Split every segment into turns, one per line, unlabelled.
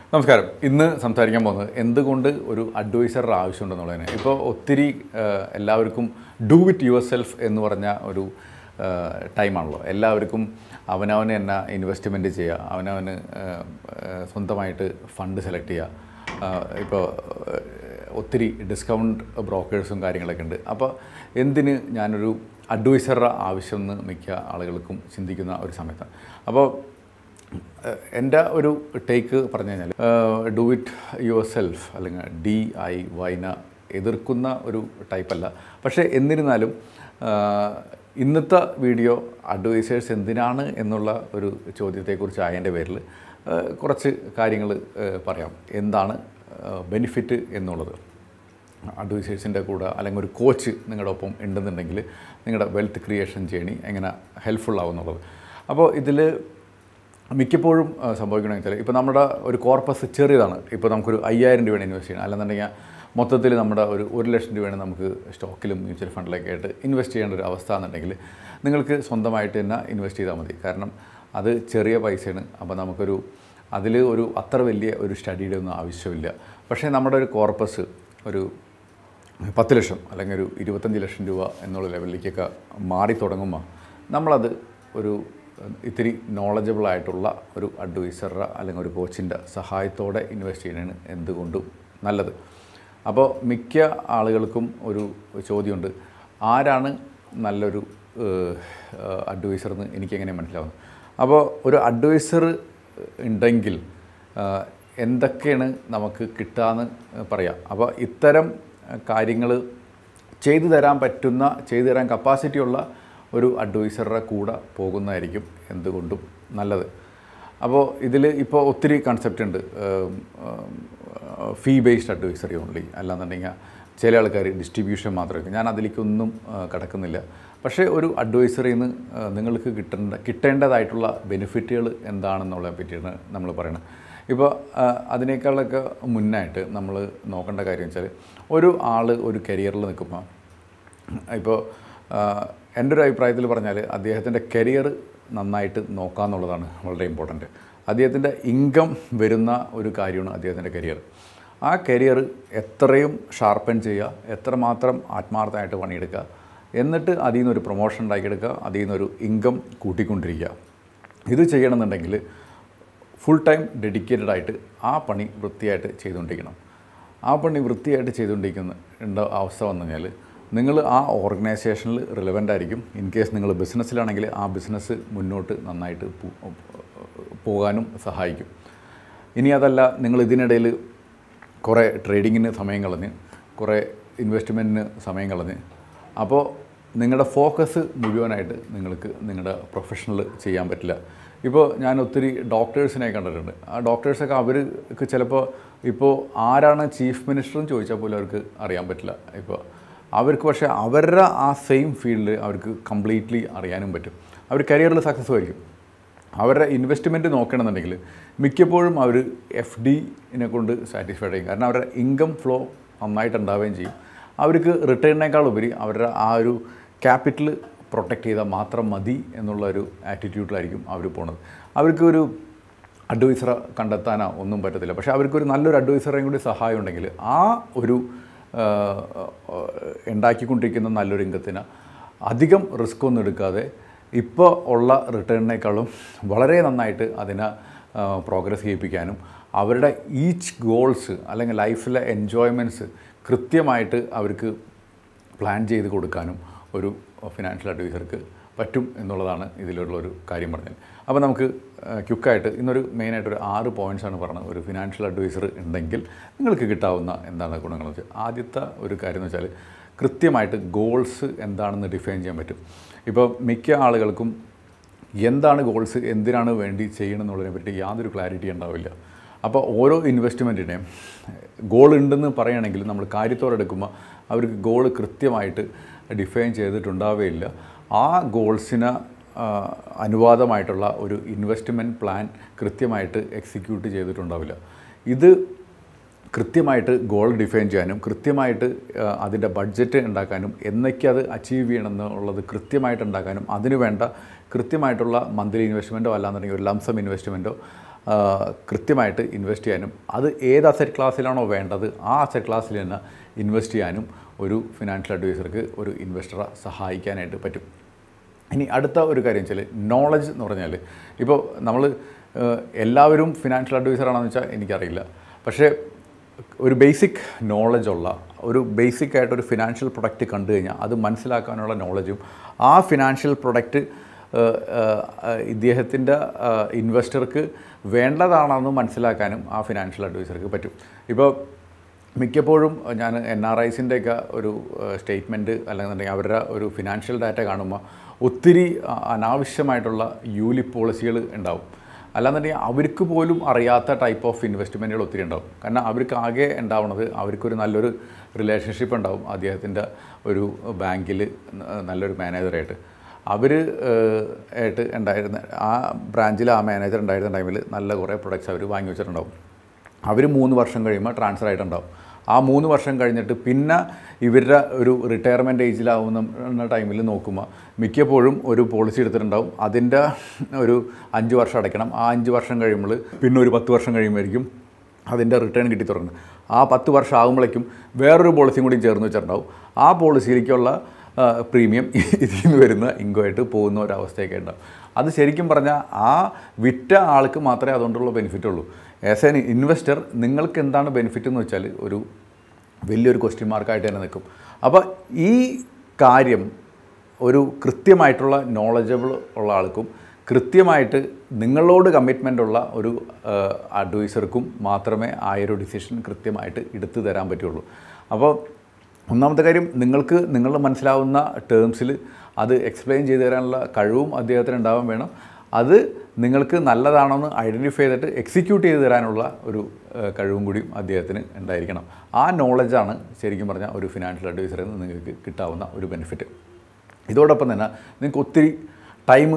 നമസ്കാരം. ഇന്ന് സംസാരിക്കാൻ പോകുന്നത് എന്തുകൊണ്ട് ഒരു അഡ്വൈസറുടെ ആവശ്യമുണ്ടെന്നുള്ളതിന്. ഇപ്പോൾ ഒത്തിരി എല്ലാവർക്കും ഡു ഇറ്റ് യുവർ സെൽഫ് എന്ന് പറഞ്ഞ ഒരു ടൈമാണല്ലോ. എല്ലാവർക്കും അവനവന് തന്നെ ഇൻവെസ്റ്റ്മെൻറ്റ് ചെയ്യുക, അവനവന് സ്വന്തമായിട്ട് ഫണ്ട് സെലക്ട് ചെയ്യുക. ഇപ്പോൾ ഒത്തിരി ഡിസ്കൗണ്ട് ബ്രോക്കേഴ്സും കാര്യങ്ങളൊക്കെ ഉണ്ട്. അപ്പോൾ എന്തിന് ഞാനൊരു അഡ്വൈസറുടെ ആവശ്യമെന്ന് മിക്ക ആളുകൾക്കും ചിന്തിക്കുന്ന ഒരു സമയത്താണ്. അപ്പോൾ എൻ്റെ ഒരു ടേക്ക് പറഞ്ഞു കഴിഞ്ഞാൽ ഡു ഇറ്റ് യുവർ സെൽഫ് അല്ലെങ്കിൽ DIYന എതിർക്കുന്ന ഒരു ടൈപ്പല്ല. പക്ഷേ എന്നിരുന്നാലും ഇന്നത്തെ വീഡിയോ അഡ്വൈസേഴ്സ് എന്തിനാണ് എന്നുള്ള ഒരു ചോദ്യത്തെക്കുറിച്ച് ആയതിൻ്റെ പേരിൽ കുറച്ച് കാര്യങ്ങൾ പറയാം. എന്താണ് ബെനിഫിറ്റ് എന്നുള്ളത്. അഡ്വൈസേഴ്സിൻ്റെ കൂടെ അല്ലെങ്കിൽ ഒരു കോച്ച് നിങ്ങളുടെ ഒപ്പം ഉണ്ടെന്നുണ്ടെങ്കിൽ നിങ്ങളുടെ വെൽത്ത് ക്രിയേഷൻ ജേണി എങ്ങനെ ഹെൽപ്ഫുൾ ആവുന്നുള്ളത്. അപ്പോൾ ഇതിൽ മിക്കപ്പോഴും സംഭവിക്കണമെന്ന് വെച്ചാൽ ഇപ്പോൾ നമ്മുടെ ഒരു കോർപ്പസ് ചെറിയതാണ്. ഇപ്പോൾ നമുക്കൊരു 5000 രൂപയാണ് ഇൻവെസ്റ്റ് ചെയ്യണം, അല്ലെന്നുണ്ടെങ്കിൽ മൊത്തത്തിൽ നമ്മുടെ ഒരു 1,00,000 രൂപയാണ് നമുക്ക് സ്റ്റോക്കിലും മ്യൂച്വൽ ഫണ്ടിലൊക്കെ ആയിട്ട് ഇൻവെസ്റ്റ് ചെയ്യേണ്ട ഒരു അവസ്ഥ എന്നുണ്ടെങ്കിൽ നിങ്ങൾക്ക് സ്വന്തമായിട്ട് തന്നെ ഇൻവെസ്റ്റ് ചെയ്താൽ മതി. കാരണം അത് ചെറിയ പൈസയാണ്. അപ്പോൾ നമുക്കൊരു അതിൽ ഒരു അത്ര വലിയ ഒരു സ്റ്റഡിയുടെ ഒന്നും ആവശ്യമില്ല. പക്ഷേ നമ്മുടെ ഒരു കോർപ്പസ് ഒരു 10 ലക്ഷം അല്ലെങ്കിൽ ഒരു 25 ലക്ഷം രൂപ എന്നുള്ള ലെവലിലേക്കൊക്കെ മാറി തുടങ്ങുമ്പോൾ നമ്മളത് ഒരു ഇത്തിരി നോളജബിളായിട്ടുള്ള ഒരു അഡ്വൈസറുടെ അല്ലെങ്കിൽ ഒരു കോച്ചിൻ്റെ സഹായത്തോടെ ഇൻവെസ്റ്റ് ചെയ്യുന്നതാണ് എന്തുകൊണ്ടും നല്ലത്. അപ്പോൾ മിക്ക ആളുകൾക്കും ഒരു ചോദ്യമുണ്ട്, ആരാണ് നല്ലൊരു അഡ്വൈസർ എന്ന് എനിക്കെങ്ങനെ മനസ്സിലാവുന്നത്. അപ്പോൾ ഒരു അഡ്വൈസർ ഉണ്ടെങ്കിൽ എന്തൊക്കെയാണ് നമുക്ക് കിട്ടാമെന്ന് പറയാം. അപ്പോൾ ഇത്തരം കാര്യങ്ങൾ ചെയ്തു തരാൻ പറ്റുന്ന, ചെയ്തു തരാൻ കപ്പാസിറ്റിയുള്ള ഒരു അഡ്വൈസറുടെ കൂടെ പോകുന്നതായിരിക്കും എന്തുകൊണ്ടും നല്ലത്. അപ്പോൾ ഇതിൽ ഇപ്പോൾ ഒത്തിരി കൺസെപ്റ്റ് ഉണ്ട്. ഫീ ബേസ്ഡ് അഡ്വൈസറി ഓൺലി, അല്ലാന്നുണ്ടെങ്കിൽ ചില ആൾക്കാർ ഡിസ്ട്രിബ്യൂഷൻ മാത്രമേ. ഞാൻ അതിലേക്കൊന്നും കടക്കുന്നില്ല. പക്ഷേ ഒരു അഡ്വൈസറിയിൽ നിന്ന് നിങ്ങൾക്ക് കിട്ടേണ്ടതായിട്ടുള്ള ബെനിഫിറ്റുകൾ എന്താണെന്നുള്ളതിനെ പറ്റിയാണ് നമ്മൾ പറയുന്നത്. ഇപ്പോൾ അതിനേക്കാളൊക്കെ മുന്നായിട്ട് നമ്മൾ നോക്കേണ്ട കാര്യം വെച്ചാൽ, ഒരു ആൾ ഒരു കരിയറിൽ നിൽക്കുമ്പോൾ, ഇപ്പോൾ എൻ്റെ ഒരു അഭിപ്രായത്തിൽ പറഞ്ഞാൽ അദ്ദേഹത്തിൻ്റെ കരിയർ നന്നായിട്ട് നോക്കാമെന്നുള്ളതാണ് വളരെ ഇമ്പോർട്ടൻറ്റ്. അദ്ദേഹത്തിൻ്റെ ഇൻകം വരുന്ന ഒരു കാര്യമാണ് അദ്ദേഹത്തിൻ്റെ കരിയർ. ആ കരിയർ എത്രയും ഷാർപ്പൻ ചെയ്യുക, എത്രമാത്രം ആത്മാർത്ഥമായിട്ട് പണിയെടുക്കുക, എന്നിട്ട് അതിൽ നിന്നൊരു പ്രൊമോഷൻ ഉണ്ടാക്കിയെടുക്കുക, അതിൽ നിന്നൊരു ഇൻകം കൂട്ടിക്കൊണ്ടിരിക്കുക. ഇത് ചെയ്യണമെന്നുണ്ടെങ്കിൽ ഫുൾ ടൈം ഡെഡിക്കേറ്റഡ് ആയിട്ട് ആ പണി വൃത്തിയായിട്ട് ചെയ്തുകൊണ്ടിരിക്കണം. ആ പണി വൃത്തിയായിട്ട് ചെയ്തുകൊണ്ടിരിക്കുന്ന അവസ്ഥ വന്നു കഴിഞ്ഞാൽ നിങ്ങൾ ആ ഓർഗനൈസേഷനിൽ റിലവൻ്റ് ആയിരിക്കും. ഇൻ കേസ് നിങ്ങൾ ബിസിനസ്സിലാണെങ്കിൽ ആ ബിസിനസ് മുന്നോട്ട് നന്നായിട്ട് പോകാനും സഹായിക്കും. ഇനി അതല്ല, നിങ്ങൾ ഇതിനിടയിൽ കുറേ ട്രേഡിങ്ങിന് സമയം കളഞ്ഞ്, കുറേ ഇൻവെസ്റ്റ്മെൻറ്റിന് സമയം കളഞ്ഞ്, അപ്പോൾ നിങ്ങളുടെ ഫോക്കസ് മുഴുവനായിട്ട് നിങ്ങൾക്ക് നിങ്ങളുടെ പ്രൊഫഷണൽ ചെയ്യാൻ പറ്റില്ല. ഇപ്പോൾ ഞാൻ ഒത്തിരി ഡോക്ടേഴ്സിനെ കണ്ടിട്ടുണ്ട്. ആ ഡോക്ടേഴ്സൊക്കെ അവർക്ക് ചിലപ്പോൾ ഇപ്പോൾ ആരാണ് ചീഫ് മിനിസ്റ്റർ എന്ന് ചോദിച്ചാൽ പോലും അവർക്ക് അറിയാൻ പറ്റില്ല. ഇപ്പോൾ അവർക്ക് പക്ഷേ അവരുടെ ആ സെയിം ഫീൽഡ് അവർക്ക് കംപ്ലീറ്റ്ലി അറിയാനും പറ്റും. അവർ കരിയറിൽ സക്സസ് ആയിരിക്കും. അവരുടെ ഇൻവെസ്റ്റ്മെൻറ്റ് നോക്കണമെന്നുണ്ടെങ്കിൽ മിക്കപ്പോഴും അവർ FDനെ കൊണ്ട് സാറ്റിസ്ഫൈഡ് ചെയ്യും. കാരണം അവരുടെ ഇൻകം ഫ്ലോ നന്നായിട്ട് ഉണ്ടാവുകയും ചെയ്യും. അവർക്ക് റിട്ടേണിനേക്കാൾ ഉപരി അവരുടെ ആ ഒരു ക്യാപിറ്റൽ പ്രൊട്ടക്റ്റ് ചെയ്താൽ മാത്രം മതി എന്നുള്ളൊരു ആറ്റിറ്റ്യൂഡിലായിരിക്കും അവർ പോണത്. അവർക്കൊരു അഡ്വൈസറെ കണ്ടെത്താനോ ഒന്നും പറ്റത്തില്ല. പക്ഷേ അവർക്കൊരു നല്ലൊരു അഡ്വൈസറേയും കൂടി സഹായം ഉണ്ടെങ്കിൽ ആ ഒരു ഉണ്ടാക്കിക്കൊണ്ടിരിക്കുന്ന നല്ലൊരു ഇൻകത്തിന് അധികം റിസ്ക് ഒന്നും എടുക്കാതെ ഇപ്പോൾ ഉള്ള റിട്ടേണിനേക്കാളും വളരെ നന്നായിട്ട് അതിനെ പ്രോഗ്രസ് ചെയ്യിപ്പിക്കാനും അവരുടെ ഈച്ച് ഗോൾസ് അല്ലെങ്കിൽ ലൈഫിലെ എൻജോയ്മെൻറ്റ്സ് കൃത്യമായിട്ട് അവർക്ക് പ്ലാൻ ചെയ്ത് കൊടുക്കാനും ഒരു ഫിനാൻഷ്യൽ അഡ്വൈസർക്ക് പറ്റും എന്നുള്ളതാണ് ഇതിലുള്ളൊരു കാര്യം പറഞ്ഞത്. അപ്പോൾ നമുക്ക് ക്വിക്കായിട്ട് ഇന്നൊരു മെയിനായിട്ടൊരു 6 പോയിൻറ്റ്സാണ് പറഞ്ഞത്. ഒരു ഫിനാൻഷ്യൽ അഡ്വൈസർ ഉണ്ടെങ്കിൽ നിങ്ങൾക്ക് കിട്ടാവുന്ന എന്താണ് ഗുണങ്ങളെന്ന് വെച്ചാൽ, ആദ്യത്തെ ഒരു കാര്യം എന്ന് വെച്ചാൽ കൃത്യമായിട്ട് ഗോൾസ് എന്താണെന്ന് ഡിഫൈൻ ചെയ്യാൻ പറ്റും. ഇപ്പോൾ മിക്ക ആളുകൾക്കും എന്താണ് ഗോൾസ്, എന്തിനാണ് വേണ്ടി ചെയ്യണമെന്നുള്ളതിനെ പറ്റി യാതൊരു ക്ലാരിറ്റി ഉണ്ടാവില്ല. അപ്പോൾ ഓരോ ഇൻവെസ്റ്റ്മെൻറ്റിനെയും ഗോൾ ഉണ്ടെന്ന് പറയുകയാണെങ്കിൽ നമ്മൾ കാര്യത്തോടെ എടുക്കുമ്പോൾ അവർക്ക് ഗോൾ കൃത്യമായിട്ട് ഡിഫൈൻ ചെയ്തിട്ടുണ്ടാവുകയില്ല. ആ ഗോൾസിന് അനുവാദമായിട്ടുള്ള ഒരു ഇൻവെസ്റ്റ്മെൻറ്റ് പ്ലാൻ കൃത്യമായിട്ട് എക്സിക്യൂട്ട് ചെയ്തിട്ടുണ്ടാവില്ല. ഇത് കൃത്യമായിട്ട് ഗോൾ ഡിഫൈൻ ചെയ്യാനും കൃത്യമായിട്ട് അതിൻ്റെ ബഡ്ജറ്റ് ഉണ്ടാക്കാനും എന്നൊക്കെ അത് അച്ചീവ് ചെയ്യണമെന്നുള്ളത് കൃത്യമായിട്ട് ഉണ്ടാക്കാനും അതിന് വേണ്ട കൃത്യമായിട്ടുള്ള മന്ത്ലി ഇൻവെസ്റ്റ്മെൻറ്റോ അല്ലാന്നുണ്ടെങ്കിൽ ഒരു ലംസം ഇൻവെസ്റ്റ്മെൻറ്റോ കൃത്യമായിട്ട് ഇൻവെസ്റ്റ് ചെയ്യാനും അത് ഏത് അസറ്റ് ക്ലാസ്സിലാണോ വേണ്ടത് ആ അസറ്റ് ക്ലാസ്സിൽ തന്നെ ഇൻവെസ്റ്റ് ചെയ്യാനും ഒരു ഫിനാൻഷ്യൽ അഡ്വൈസർക്ക് ഒരു ഇൻവെസ്റ്ററെ സഹായിക്കാനായിട്ട് പറ്റും. ഇനി അടുത്ത ഒരു കാര്യം വെച്ചാൽ നോളജ് എന്ന് പറഞ്ഞാൽ ഇപ്പോൾ നമ്മൾ എല്ലാവരും ഫിനാൻഷ്യൽ അഡ്വൈസറാണെന്ന് വെച്ചാൽ എനിക്കറിയില്ല. പക്ഷേ ഒരു ബേസിക് നോളജുള്ള ഒരു ബേസിക് ആയിട്ടൊരു ഫിനാൻഷ്യൽ പ്രൊഡക്റ്റ് കണ്ടു കഴിഞ്ഞാൽ അത് മനസ്സിലാക്കാനുള്ള നോളജും ആ ഫിനാൻഷ്യൽ പ്രൊഡക്റ്റ് ഇദ്ദേഹത്തിൻ്റെ ഇൻവെസ്റ്റർക്ക് വേണ്ടതാണെന്ന് മനസ്സിലാക്കാനും ആ ഫിനാൻഷ്യൽ അഡ്വൈസർക്ക് പറ്റും. ഇപ്പോൾ മിക്കപ്പോഴും ഞാൻ NRIസിൻ്റെയൊക്കെ ഒരു സ്റ്റേറ്റ്മെൻറ്റ് അല്ലെന്നുണ്ടെങ്കിൽ അവരുടെ ഒരു ഫിനാൻഷ്യൽ ഡാറ്റ കാണുമ്പോൾ ഒത്തിരി അനാവശ്യമായിട്ടുള്ള യൂലിപ്പ് പോളിസികൾ ഉണ്ടാവും. അല്ലാന്നുണ്ടെങ്കിൽ അവർക്ക് പോലും അറിയാത്ത ടൈപ്പ് ഓഫ് ഇൻവെസ്റ്റ്മെൻറ്റുകൾ ഒത്തിരി ഉണ്ടാവും. കാരണം അവർക്ക് ആകെ ഉണ്ടാവുന്നത് അവർക്കൊരു നല്ലൊരു റിലേഷൻഷിപ്പ് ഉണ്ടാവും അദ്ദേഹത്തിൻ്റെ ഒരു ബാങ്കിൽ നല്ലൊരു മാനേജറായിട്ട്. അവർ ആയിട്ട് ഉണ്ടായിരുന്ന ആ ബ്രാഞ്ചിൽ ആ മാനേജർ ഉണ്ടായിരുന്ന ടൈമിൽ നല്ല കുറേ പ്രൊഡക്ട്സ് അവർ വാങ്ങി വെച്ചിട്ടുണ്ടാവും. അവർ 3 വർഷം കഴിയുമ്പോൾ ട്രാൻസ്ഫർ ആയിട്ടുണ്ടാവും. ആ 3 വർഷം കഴിഞ്ഞിട്ട് പിന്നെ ഇവരുടെ ഒരു റിട്ടയർമെൻറ്റ് ഏജിലാവുന്ന ടൈമിൽ നോക്കുമ്പോൾ മിക്കപ്പോഴും ഒരു പോളിസി എടുത്തിട്ടുണ്ടാവും. അതിൻ്റെ ഒരു 5 വർഷം അടയ്ക്കണം. ആ 5 വർഷം കഴിയുമ്പോൾ പിന്നെ ഒരു 10 വർഷം കഴിയുമ്പോഴേക്കും അതിൻ്റെ റിട്ടേൺ കിട്ടി തുടങ്ങുന്നത്. ആ 10 വർഷം ആകുമ്പോഴേക്കും വേറൊരു പോളിസിയും കൂടി ചേർന്ന് വെച്ചിട്ടുണ്ടാവും. ആ പോളിസിയിലേക്കുള്ള പ്രീമിയം ഇതിൽ നിന്ന് വരുന്ന ഇൻകമായിട്ട് പോകുന്ന ഒരവസ്ഥയൊക്കെ ഉണ്ടാവും. അത് ശരിക്കും പറഞ്ഞാൽ ആ വിറ്റ ആൾക്ക് മാത്രമേ അതുകൊണ്ടുള്ള ബെനിഫിറ്റ് ഉള്ളൂ. ആസ് എൻ ഇൻവെസ്റ്റർ നിങ്ങൾക്ക് എന്താണ് ബെനിഫിറ്റ് എന്ന് വെച്ചാൽ ഒരു വലിയൊരു ക്വസ്റ്റ്യൻ മാർക്കായിട്ട് തന്നെ നിൽക്കും. അപ്പോൾ ഈ കാര്യം ഒരു കൃത്യമായിട്ടുള്ള നോളജബിൾ ഉള്ള ആൾക്കും കൃത്യമായിട്ട് നിങ്ങളോട് കമ്മിറ്റ്മെൻ്റ് ഉള്ള ഒരു അഡ്വൈസർക്കും മാത്രമേ ആ ഒരു ഡിസിഷൻ കൃത്യമായിട്ട് എടുത്തു തരാൻ പറ്റുള്ളൂ. അപ്പോൾ ഒന്നാമത്തെ കാര്യം നിങ്ങൾക്ക് നിങ്ങളുടെ മനസ്സിലാവുന്ന ടേംസിൽ അത് എക്സ്പ്ലെയിൻ ചെയ്തു തരാനുള്ള കഴിവും അദ്ദേഹത്തിന് ഉണ്ടാവാൻ വേണം. അത് നിങ്ങൾക്ക് നല്ലതാണെന്ന് ഐഡൻറ്റിഫൈ ചെയ്തിട്ട് എക്സിക്യൂട്ട് ചെയ്ത് തരാനുള്ള ഒരു കഴിവും കൂടിയും അദ്ദേഹത്തിന് ഉണ്ടായിരിക്കണം. ആ നോളജാണ് ശരിക്കും പറഞ്ഞാൽ ഒരു ഫിനാൻഷ്യൽ അഡ്വൈസറിൽ നിന്ന് നിങ്ങൾക്ക് കിട്ടാവുന്ന ഒരു ബെനിഫിറ്റ്. ഇതോടൊപ്പം തന്നെ നിങ്ങൾക്ക് ഒത്തിരി ടൈം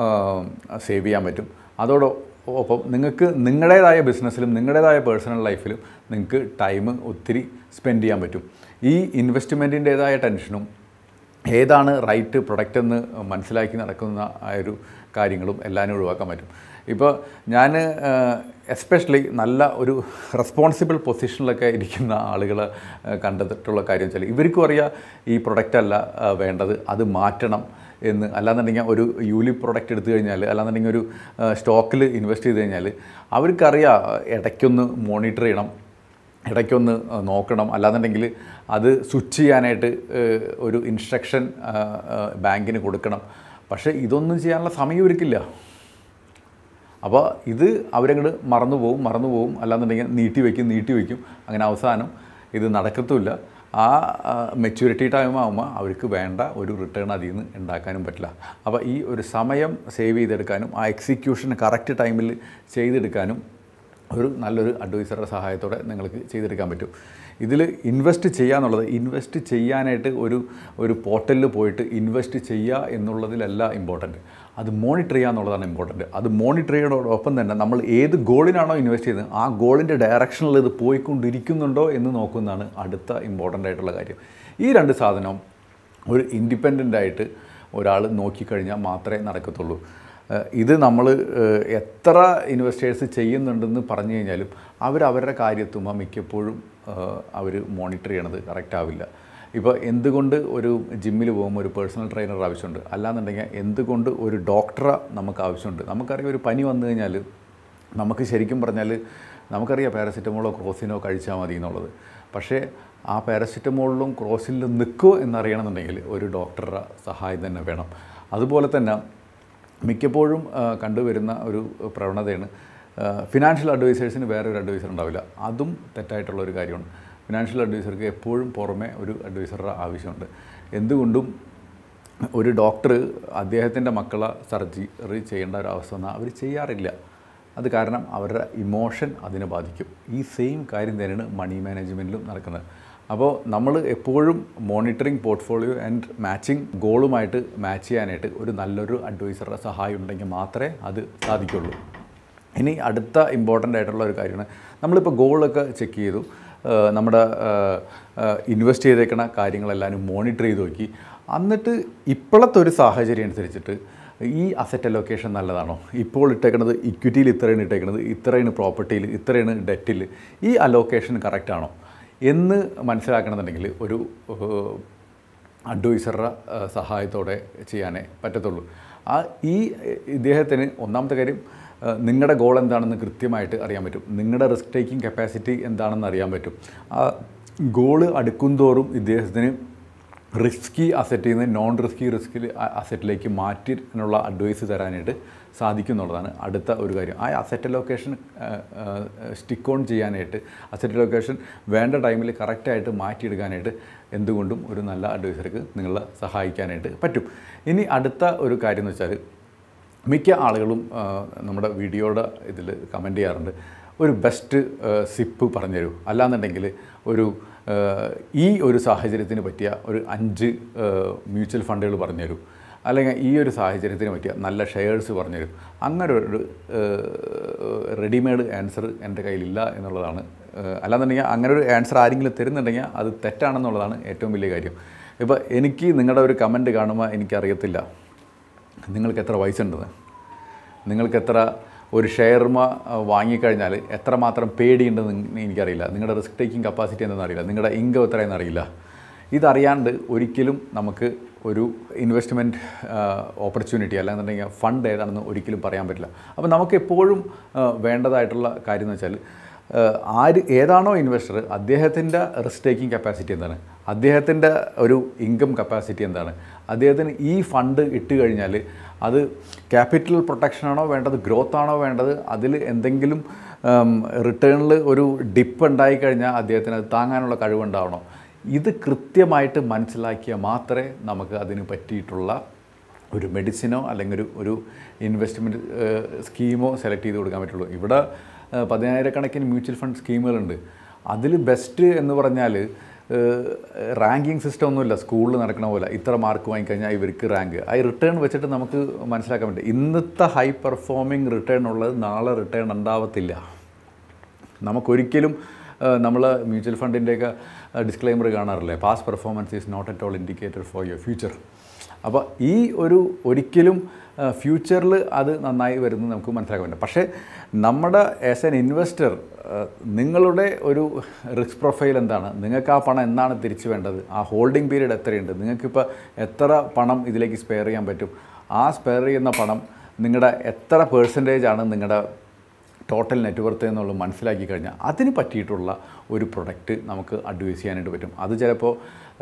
സേവ് ചെയ്യാൻ പറ്റും. അതോടൊപ്പം നിങ്ങൾക്ക് നിങ്ങളുടേതായ ബിസിനസ്സിലും നിങ്ങളുടേതായ പേഴ്സണൽ ലൈഫിലും നിങ്ങൾക്ക് ടൈം ഒത്തിരി സ്പെൻഡ് ചെയ്യാൻ പറ്റും. ഈ ഇൻവെസ്റ്റ്മെൻറ്റിൻ്റേതായ ടെൻഷനും ഏതാണ് റൈറ്റ് പ്രൊഡക്റ്റ് എന്ന് മനസ്സിലാക്കി നടക്കുന്ന ആ ഒരു കാര്യങ്ങളും എല്ലാവരും ഒഴിവാക്കാൻ പറ്റും. ഇപ്പോൾ ഞാൻ എസ്പെഷ്യലി നല്ല ഒരു റെസ്പോൺസിബിൾ പൊസിഷനിലൊക്കെ ഇരിക്കുന്ന ആളുകളെ കണ്ടിട്ടുള്ള കാര്യം വെച്ചാൽ ഇവർക്കും അറിയാം ഈ പ്രൊഡക്റ്റല്ല വേണ്ടത്, അത് മാറ്റണം എന്ന്. അല്ലാന്നുണ്ടെങ്കിൽ ഒരു യൂലിപ്പ് പ്രൊഡക്റ്റ് എടുത്തു കഴിഞ്ഞാൽ അല്ലാന്നുണ്ടെങ്കിൽ ഒരു സ്റ്റോക്കിൽ ഇൻവെസ്റ്റ് ചെയ്ത് കഴിഞ്ഞാൽ അവർക്കറിയാം ഇടയ്ക്കൊന്ന് മോണിറ്റർ ചെയ്യണം, ഇടയ്ക്കൊന്ന് നോക്കണം. അല്ലാന്നുണ്ടെങ്കിൽ അത് സ്വിച്ച് ചെയ്യാനായിട്ട് ഒരു ഇൻസ്ട്രക്ഷൻ ബാങ്കിന് കൊടുക്കണം. പക്ഷേ ഇതൊന്നും ചെയ്യാനുള്ള സമയം ഇവർക്കില്ല. അപ്പോൾ ഇത് അവരങ്ങോട്ട് മറന്നു പോവും. അല്ലാന്നുണ്ടെങ്കിൽ നീട്ടി വയ്ക്കും. അങ്ങനെ അവസാനം ഇത് നടക്കത്തുമില്ല. ആ മെച്യൂരിറ്റി ടൈം ആകുമ്പോൾ അവർക്ക് വേണ്ട ഒരു റിട്ടേൺ അതിൽ നിന്ന് ഉണ്ടാക്കാനും പറ്റില്ല. അപ്പോൾ ഈ ഒരു സമയം സേവ് ചെയ്തെടുക്കാനും ആ എക്സിക്യൂഷൻ കറക്റ്റ് ടൈമിൽ ചെയ്തെടുക്കാനും ഒരു നല്ലൊരു അഡ്വൈസറുടെ സഹായത്തോടെ നിങ്ങൾക്ക് ചെയ്തെടുക്കാൻ പറ്റും. ഇതിൽ ഇൻവെസ്റ്റ് ചെയ്യുക എന്നുള്ളത് ഇൻവെസ്റ്റ് ചെയ്യാനായിട്ട് ഒരു പോർട്ടലിൽ പോയിട്ട് ഇൻവെസ്റ്റ് ചെയ്യുക എന്നുള്ളതിലല്ല ഇമ്പോർട്ടൻറ്റ്, അത് മോണിറ്റർ ചെയ്യുക എന്നുള്ളതാണ് ഇമ്പോർട്ടൻറ്റ്. അത് മോണിറ്റർ ചെയ്യുന്നതോടൊപ്പം തന്നെ നമ്മൾ ഏത് ഗോളിനാണോ ഇൻവെസ്റ്റ് ചെയ്യുന്നത് ആ ഗോളിൻ്റെ ഡയറക്ഷനിൽ ഇത് പോയിക്കൊണ്ടിരിക്കുന്നുണ്ടോ എന്ന് നോക്കുന്നതാണ് അടുത്ത ഇമ്പോർട്ടൻ്റ് ആയിട്ടുള്ള കാര്യം. ഈ 2 സാധനവും ഒരു ഇൻഡിപെൻഡൻ്റായിട്ട് ഒരാൾ നോക്കിക്കഴിഞ്ഞാൽ മാത്രമേ നടക്കത്തുള്ളൂ. ഇത് നമ്മൾ എത്ര ഇൻവെസ്റ്റേഴ്സ് ചെയ്യുന്നുണ്ടെന്ന് പറഞ്ഞു കഴിഞ്ഞാലും അവരവരുടെ കാര്യത്തുമ്പോൾ മിക്കപ്പോഴും അവർ മോണിറ്റർ ചെയ്യണത് കറക്റ്റ് ആവില്ല. ഇപ്പോൾ എന്തുകൊണ്ട് ഒരു ജിമ്മിൽ പോകുമ്പോൾ ഒരു പേഴ്സണൽ ട്രെയിനർ ആവശ്യമുണ്ട്, അല്ലാന്നുണ്ടെങ്കിൽ എന്തുകൊണ്ട് ഒരു ഡോക്ടറെ നമുക്ക് ആവശ്യമുണ്ട്. നമുക്കറിയാം ഒരു പനി വന്നു കഴിഞ്ഞാൽ നമുക്ക് ശരിക്കും പറഞ്ഞാൽ നമുക്കറിയാം പാരസിറ്റമോളോ ക്രോസിനോ കഴിച്ചാൽ മതി എന്നുള്ളത്. പക്ഷേ ആ പാരസിറ്റമോളിലും ക്രോസിലും നിൽക്കുമോ എന്നറിയണമെന്നുണ്ടെങ്കിൽ ഒരു ഡോക്ടറുടെ സഹായം തന്നെ വേണം. അതുപോലെ തന്നെ മിക്കപ്പോഴും കണ്ടുവരുന്ന ഒരു പ്രവണതയാണ് ഫിനാൻഷ്യൽ അഡ്വൈസേഴ്സിന് വേറൊരു അഡ്വൈസർ ഉണ്ടാവില്ല. അതും തെറ്റായിട്ടുള്ളൊരു കാര്യമാണ്. ഫിനാൻഷ്യൽ അഡ്വൈസർക്ക് എപ്പോഴും പുറമെ ഒരു അഡ്വൈസറുടെ ആവശ്യമുണ്ട്. എന്തുകൊണ്ടും ഒരു ഡോക്ടർ അദ്ദേഹത്തിൻ്റെ മക്കളെ സർജറി ചെയ്യേണ്ട ഒരു അവസ്ഥ വന്നാൽ അവർ ചെയ്യാറില്ല. അത് കാരണം അവരുടെ ഇമോഷൻ അതിനെ ബാധിക്കും. ഈ സെയിം കാര്യം തന്നെയാണ് മണി മാനേജ്മെൻറ്റിലും നടക്കുന്നത്. അപ്പോൾ നമ്മൾ എപ്പോഴും മോണിറ്ററിങ് പോർട്ട്ഫോളിയോ ആൻഡ് മാച്ചിങ് ഗോളുമായിട്ട് മാച്ച് ചെയ്യാനായിട്ട് ഒരു നല്ലൊരു അഡ്വൈസറുടെ സഹായം ഉണ്ടെങ്കിൽ മാത്രമേ അത് സാധിക്കുള്ളൂ. ഇനി അടുത്ത ഇമ്പോർട്ടൻ്റ് ആയിട്ടുള്ള ഒരു കാര്യമാണ് നമ്മളിപ്പോൾ ഗോളൊക്കെ ചെക്ക് ചെയ്തു, നമ്മുടെ ഇൻവെസ്റ്റ് ചെയ്തേക്കണ കാര്യങ്ങളെല്ലാവരും മോണിറ്റർ ചെയ്ത് നോക്കി, എന്നിട്ട് ഇപ്പോഴത്തെ ഒരു സാഹചര്യം അനുസരിച്ചിട്ട് ഈ അസറ്റ് അലോക്കേഷൻ നല്ലതാണോ, ഇപ്പോൾ ഇട്ടേക്കുന്നത് ഇക്വിറ്റിയിൽ ഇത്രയാണ് ഇട്ടേക്കുന്നത്, ഇത്രയാണ് പ്രോപ്പർട്ടിയിൽ, ഇത്രയാണ് ഡെറ്റിൽ, ഈ അലോക്കേഷൻ കറക്റ്റാണോ എന്ന് മനസ്സിലാക്കണമെന്നുണ്ടെങ്കിൽ ഒരു അഡ്വൈസറുടെ സഹായത്തോടെ ചെയ്യാനേ പറ്റത്തുള്ളൂ. ഈ ഇദ്ദേഹത്തിന് ഒന്നാമത്തെ കാര്യം നിങ്ങളുടെ ഗോൾ എന്താണെന്ന് കൃത്യമായിട്ട് അറിയാൻ പറ്റും, നിങ്ങളുടെ റിസ്ക് ടേക്കിംഗ് കപ്പാസിറ്റി എന്താണെന്ന് അറിയാൻ പറ്റും. ആ ഗോള് അടുക്കുന്തോറും ഇദ്ദേഹത്തിന് റിസ്കി അസറ്റിൽ നിന്ന് നോൺ റിസ്കി അസറ്റിലേക്ക് മാറ്റിനുള്ള അഡ്വൈസ് തരാനായിട്ട് സാധിക്കും എന്നുള്ളതാണ് അടുത്ത ഒരു കാര്യം. ആ അസറ്റ് ലൊക്കേഷൻ സ്റ്റിക്ക് ഓൺ ചെയ്യാനായിട്ട്, അസറ്റ് ലൊക്കേഷൻ വേണ്ട ടൈമിൽ കറക്റ്റായിട്ട് മാറ്റിയെടുക്കാനായിട്ട് എന്തുകൊണ്ടും ഒരു നല്ല അഡ്വൈസർക്ക് നിങ്ങളെ സഹായിക്കാനായിട്ട് പറ്റും. ഇനി അടുത്ത ഒരു കാര്യം എന്ന് വെച്ചാൽ, മിക്ക ആളുകളും നമ്മുടെ വീഡിയോയുടെ ഇതിൽ കമൻറ്റ് ചെയ്യാറുണ്ട്, ഒരു ബെസ്റ്റ് സിപ്പ് പറഞ്ഞുതരൂ, അല്ലാന്നുണ്ടെങ്കിൽ ഈ ഒരു സാഹചര്യത്തിന് പറ്റിയ ഒരു 5 മ്യൂച്വൽ ഫണ്ടുകൾ പറഞ്ഞുതരൂ, അല്ലെങ്കിൽ ഈ ഒരു സാഹചര്യത്തിന് പറ്റിയ നല്ല ഷെയർസ് പറഞ്ഞുതരും. അങ്ങനെ ഒരു റെഡിമെയ്ഡ് ആൻസർ എൻ്റെ കയ്യിലില്ല എന്നുള്ളതാണ്. അല്ലാന്നുണ്ടെങ്കിൽ അങ്ങനെ ഒരു ആൻസർ ആരെങ്കിലും തരുന്നുണ്ടെങ്കിൽ അത് തെറ്റാണെന്നുള്ളതാണ് ഏറ്റവും വലിയ കാര്യം. ഇപ്പോൾ എനിക്ക് നിങ്ങളുടെ ഒരു കമൻറ്റ് കാണുമ്പോൾ എനിക്കറിയത്തില്ല നിങ്ങൾക്ക് എത്ര വയസ്സുണ്ടെന്ന്, നിങ്ങൾക്ക് എത്ര ഒരു ഷെയർമ വാങ്ങിക്കഴിഞ്ഞാൽ എത്രമാത്രം പേടിയുണ്ടെന്ന് എനിക്കറിയില്ല, നിങ്ങളുടെ റിസ്ക് ടേക്കിംഗ് കപ്പാസിറ്റി എന്താണെന്ന് അറിയില്ല, നിങ്ങളുടെ ഇൻകം എത്രയെന്ന് അറിയില്ല. ഇതറിയാണ്ട് ഒരിക്കലും നമുക്ക് ഒരു ഇൻവെസ്റ്റ്മെൻറ്റ് ഓപ്പർച്യൂണിറ്റി അല്ലാന്നുണ്ടെങ്കിൽ ഫണ്ട് ഏതാണെന്ന് ഒരിക്കലും പറയാൻ പറ്റില്ല. അപ്പോൾ നമുക്ക് എപ്പോഴും വേണ്ടതായിട്ടുള്ള കാര്യം എന്ന് വെച്ചാൽ, ഏതാണോ ഇൻവെസ്റ്റർ അദ്ദേഹത്തിൻ്റെ റിസ്ക് ടേക്കിംഗ് കപ്പാസിറ്റി എന്താണ്, അദ്ദേഹത്തിൻ്റെ ഒരു ഇൻകം കപ്പാസിറ്റി എന്താണ്, അദ്ദേഹത്തിന് ഈ ഫണ്ട് ഇട്ട് കഴിഞ്ഞാൽ അത് ക്യാപിറ്റൽ പ്രൊട്ടക്ഷനാണോ വേണ്ടത്, ഗ്രോത്ത് ആണോ വേണ്ടത്, അതിൽ എന്തെങ്കിലും റിട്ടേണിൽ ഒരു ഡിപ്പ് ഉണ്ടായിക്കഴിഞ്ഞാൽ അദ്ദേഹത്തിന് അത് താങ്ങാനുള്ള കഴിവുണ്ടാവണോ, ഇത് കൃത്യമായിട്ട് മനസ്സിലാക്കിയാൽ മാത്രമേ നമുക്ക് അതിന് പറ്റിയിട്ടുള്ള ഒരു മെഡിസിനോ അല്ലെങ്കിൽ ഒരു ഇൻവെസ്റ്റ്മെൻറ്റ് സ്കീമോ സെലക്ട് ചെയ്ത് കൊടുക്കാൻ പറ്റുള്ളൂ. ഇവിടെ 10,000-കണക്കിന് മ്യൂച്വൽ ഫണ്ട് സ്കീമുകളുണ്ട്. അതിൽ ബെസ്റ്റ് എന്ന് പറഞ്ഞാൽ റാങ്കിങ് സിസ്റ്റം ഒന്നുമില്ല, സ്കൂളിൽ നടക്കണ പോലെ ഇത്ര മാർക്ക് വാങ്ങിക്കഴിഞ്ഞാൽ ഇവർക്ക് റാങ്ക്, ആ റിട്ടേൺ വെച്ചിട്ട് നമുക്ക് മനസ്സിലാക്കാൻ പറ്റും. ഇന്നത്തെ ഹൈ പെർഫോമിങ് റിട്ടേൺ ഉള്ളത് നാളെ റിട്ടേൺ ഉണ്ടാവത്തില്ല. നമുക്കൊരിക്കലും നമ്മൾ മ്യൂച്വൽ ഫണ്ടിൻ്റെയൊക്കെ ഡിസ്ക്ലെയിമർ കാണാറില്ലേ, past performance is not at all indicator for your future. അപ്പോൾ ഈ ഒരിക്കലും ഫ്യൂച്ചറിൽ അത് നന്നായി വരുന്നത് നമുക്ക് മനസ്സിലാക്കാൻ പറ്റും. പക്ഷേ നമ്മുടെ ആസ് എൻ ഇൻവെസ്റ്റർ നിങ്ങളുടെ ഒരു റിസ്ക് പ്രൊഫൈൽ എന്താണ്, നിങ്ങൾക്ക് ആ പണം എന്നാണ് തിരിച്ചു വേണ്ടത്, ആ ഹോൾഡിംഗ് പീരീഡ് എത്രയുണ്ട്, നിങ്ങൾക്കിപ്പോൾ എത്ര പണം ഇതിലേക്ക് സ്പെയർ ചെയ്യാൻ പറ്റും, ആ സ്പെയർ ചെയ്യുന്ന പണം നിങ്ങളുടെ എത്ര പെർസെൻറ്റേജാണ് നിങ്ങളുടെ ടോട്ടൽ നെറ്റ്വർത്ത് എന്നുള്ളത് മനസ്സിലാക്കി കഴിഞ്ഞാൽ അതിന് പറ്റിയിട്ടുള്ള ഒരു പ്രൊഡക്റ്റ് നമുക്ക് അഡ്വൈസ് ചെയ്യാനായിട്ട് പറ്റും. അത് ചിലപ്പോൾ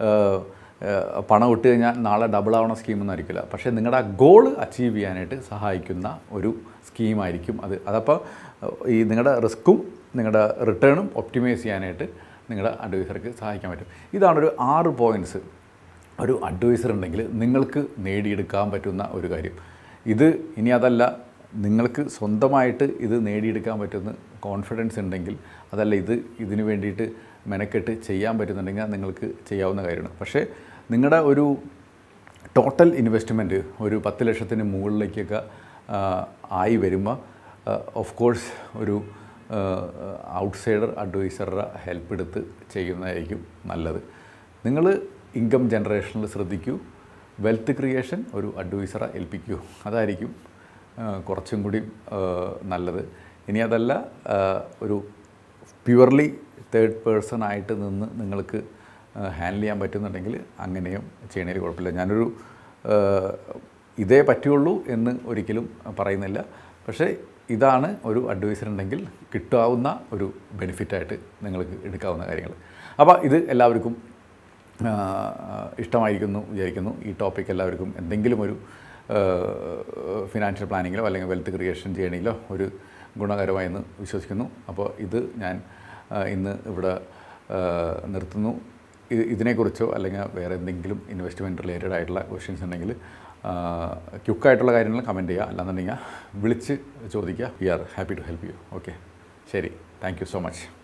പണം ഇട്ട് കഴിഞ്ഞാൽ നാളെ ഡബിൾ ആവണ സ്കീമൊന്നും ആയിരിക്കില്ല, പക്ഷേ നിങ്ങളുടെ ആ ഗോൾ അച്ചീവ് ചെയ്യാനായിട്ട് സഹായിക്കുന്ന ഒരു സ്കീമായിരിക്കും അത്. അതപ്പോൾ ഈ നിങ്ങളുടെ റിസ്ക്കും നിങ്ങളുടെ റിട്ടേണും ഒപ്റ്റിമൈസ് ചെയ്യാനായിട്ട് നിങ്ങളുടെ അഡ്വൈസർക്ക് സഹായിക്കാൻ പറ്റും. ഇതാണൊരു 6 പോയിൻറ്റ്സ് ഒരു അഡ്വൈസർ ഉണ്ടെങ്കിൽ നിങ്ങൾക്ക് നേടിയെടുക്കാൻ പറ്റുന്ന ഒരു കാര്യം. ഇത് ഇനി അതല്ല, നിങ്ങൾക്ക് സ്വന്തമായിട്ട് ഇത് നേടിയെടുക്കാൻ പറ്റുന്ന കോൺഫിഡൻസ് ഉണ്ടെങ്കിൽ, അതല്ല ഇതിന് വേണ്ടിയിട്ട് മെനക്കെട്ട് ചെയ്യാൻ പറ്റുന്നുണ്ടെങ്കിൽ നിങ്ങൾക്ക് ചെയ്യാവുന്ന കാര്യമാണ്. പക്ഷേ നിങ്ങളുടെ ഒരു ടോട്ടൽ ഇൻവെസ്റ്റ്മെൻറ്റ് ഒരു 10 ലക്ഷത്തിന് മുകളിലേക്കൊക്കെ ആയി വരുമ്പോൾ ഓഫ് കോഴ്സ് ഒരു ഔട്ട്സൈഡർ അഡ്വൈസറുടെ ഹെൽപ്പ് എടുത്ത് ചെയ്യുന്നതായിരിക്കും നല്ലത്. നിങ്ങൾ ഇൻകം ജനറേഷനിൽ ശ്രദ്ധിക്കൂ, വെൽത്ത് ക്രിയേഷൻ ഒരു അഡ്വൈസറെ ഏൽപ്പിക്കൂ, അതായിരിക്കും കുറച്ചും കൂടി നല്ലത്. ഇനി അതല്ല, ഒരു പ്യുവർലി തേർഡ് പേഴ്സൺ ആയിട്ട് നിന്ന് നിങ്ങൾക്ക് ഹാൻഡിൽ ചെയ്യാൻ പറ്റുന്നുണ്ടെങ്കിൽ അങ്ങനെയും ചെയ്യണതിൽ കുഴപ്പമില്ല. ഞാനൊരു ഇതേ പറ്റുള്ളൂ എന്ന് ഒരിക്കലും പറയുന്നില്ല, പക്ഷേ ഇതാണ് ഒരു അഡ്വൈസർ ഉണ്ടെങ്കിൽ കിട്ടാവുന്ന ഒരു ബെനിഫിറ്റായിട്ട് നിങ്ങൾക്ക് എടുക്കാവുന്ന കാര്യങ്ങൾ. അപ്പോൾ ഇത് എല്ലാവർക്കും ഇഷ്ടമായിരിക്കുന്നു വിചാരിക്കുന്നു. ഈ ടോപ്പിക് എല്ലാവർക്കും എന്തെങ്കിലും ഒരു ഫിനാൻഷ്യൽ പ്ലാനിങ്ങിലോ അല്ലെങ്കിൽ വെൽത്ത് ക്രിയേഷൻ ചെയ്യണമെങ്കിലോ ഒരു ഗുണകരമായെന്ന് വിശ്വസിക്കുന്നു. അപ്പോൾ ഇത് ഞാൻ ഇന്ന് ഇവിടെ നിർത്തുന്നു. ഇതിനെക്കുറിച്ചോ അല്ലെങ്കിൽ വേറെ എന്തെങ്കിലും ഇൻവെസ്റ്റ്മെൻറ്റ് റിലേറ്റഡ് ആയിട്ടുള്ള ക്വസ്റ്റ്യൻസ് ഉണ്ടെങ്കിൽ ക്യുക്കായിട്ടുള്ള കാര്യങ്ങൾ കമൻറ്റ് ചെയ്യുക, അല്ലാന്നുണ്ടെങ്കിൽ വിളിച്ച് ചോദിക്കുക. We are happy to help you. Okay, ശരി, താങ്ക് യു സോ മച്ച്.